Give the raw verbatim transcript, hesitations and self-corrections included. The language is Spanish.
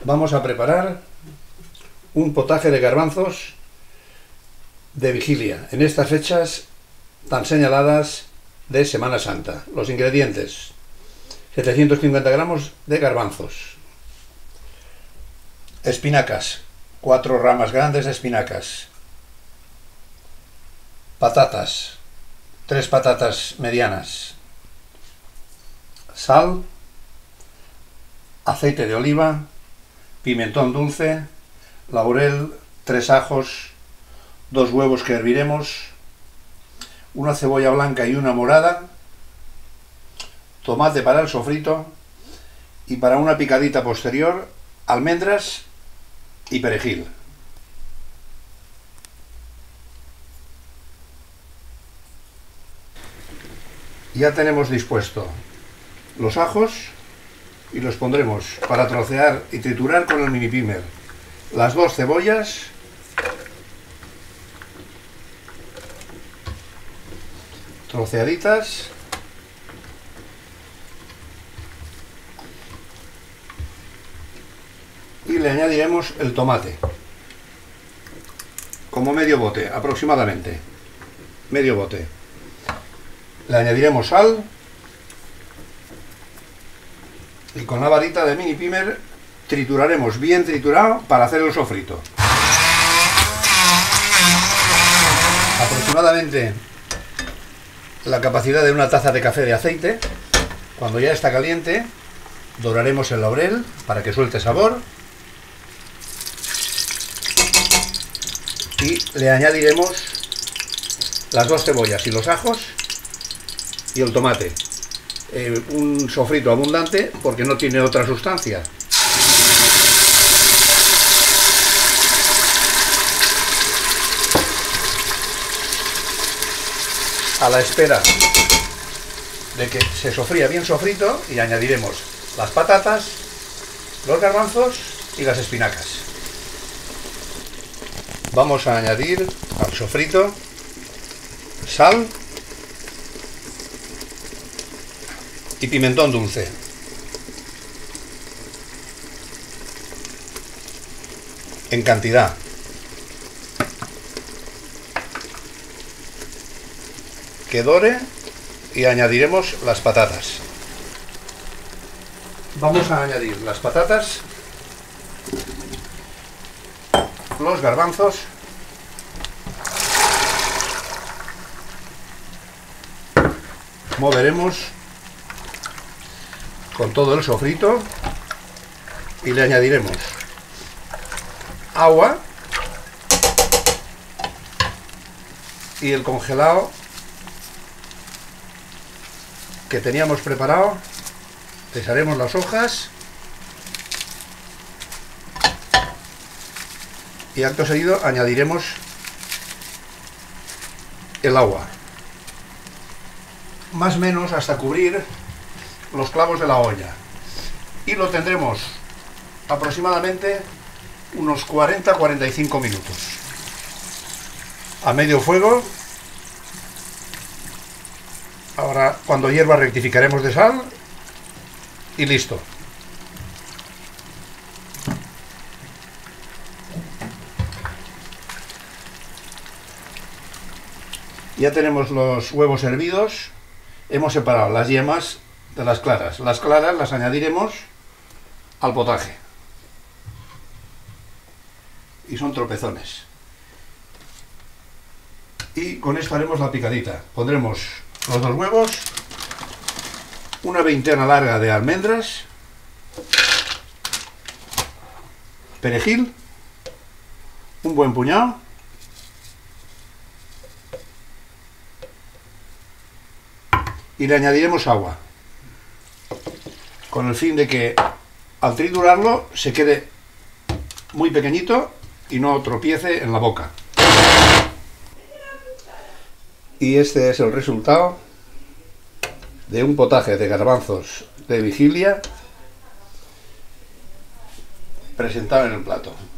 Vamos a preparar un potaje de garbanzos de vigilia, en estas fechas tan señaladas de Semana Santa. Los ingredientes: setecientos cincuenta gramos de garbanzos, espinacas, cuatro ramas grandes de espinacas, patatas, tres patatas medianas, sal, aceite de oliva, pimentón dulce, laurel, tres ajos, dos huevos que herviremos, una cebolla blanca y una morada, tomate para el sofrito y para una picadita posterior, almendras y perejil. Ya tenemos dispuesto los ajos y los pondremos para trocear y triturar con el mini pimer. Las dos cebollas, troceaditas, y le añadiremos el tomate, como medio bote aproximadamente, medio bote. Le añadiremos sal y con la varita de mini pimer trituraremos bien triturado para hacer el sofrito. Aproximadamente la capacidad de una taza de café de aceite. Cuando ya está caliente, doraremos el laurel para que suelte sabor y le añadiremos las dos cebollas y los ajos y el tomate. Eh, un sofrito abundante porque no tiene otra sustancia. A la espera de que se sofría bien sofrito, y añadiremos las patatas, los garbanzos y las espinacas. Vamos a añadir al sofrito sal y pimentón dulce. En cantidad. Que dore y añadiremos las patatas. Vamos a añadir las patatas, los garbanzos, moveremos con todo el sofrito y le añadiremos agua y el congelado que teníamos preparado. Pesaremos las hojas y acto seguido añadiremos el agua, más o menos hasta cubrir los clavos de la olla, y lo tendremos aproximadamente unos cuarenta a cuarenta y cinco minutos a medio fuego. Ahora, cuando hierva, rectificaremos de sal y listo. Ya tenemos los huevos hervidos. Hemos separado las yemas de las claras. Las claras las añadiremos al potaje. Y son tropezones. Y con esto haremos la picadita. Pondremos los dos huevos, una veintena larga de almendras, perejil, un buen puñado, y le añadiremos agua, con el fin de que al triturarlo se quede muy pequeñito y no tropiece en la boca. Y este es el resultado de un potaje de garbanzos de vigilia presentado en el plato.